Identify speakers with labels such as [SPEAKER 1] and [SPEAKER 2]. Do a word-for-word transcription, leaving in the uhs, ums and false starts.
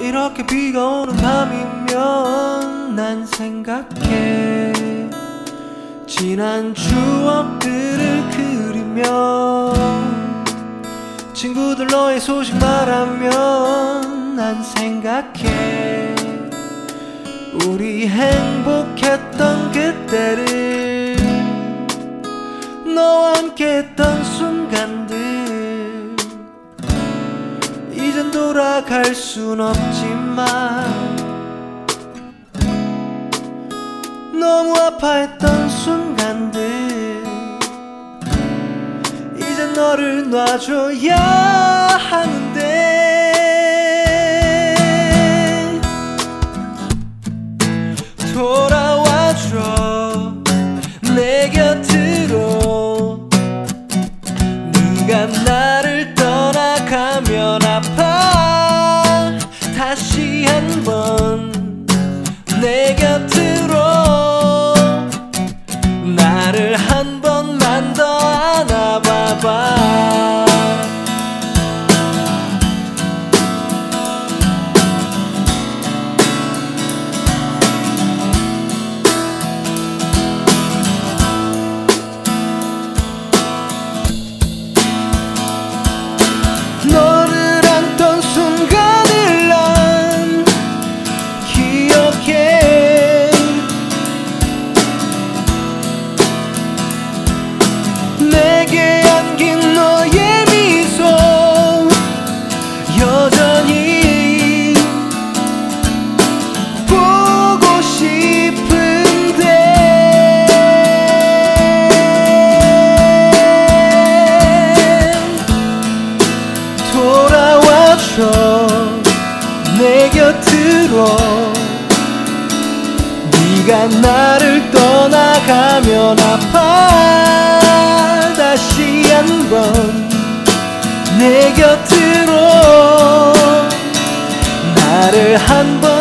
[SPEAKER 1] 이렇게 비가 오는 밤이면 난 생각해. 지난 추억들을 그리며 친구들 너의 소식 말하면 난 생각해. 우리 행복했던 그때를, 너와 함께했던 순간들. 이젠 돌아갈 순 없지만 너무 아파했던 순간들, 이젠 너를 놔줘야 하는데. 돌아와줘 내 곁으로. 네가 나를 떠나가면 아파. 다시 한번 내 곁으로. 나를 한 번만 더 안아봐봐. 너를 안던 순간을 난 기억해. 내게 안긴 너의 미소 여전히 보고 싶은데. 돌아와줘 내 곁으로. 네가 나를 떠나가면 아파. 다시 한번 내 곁으로. 나를 한번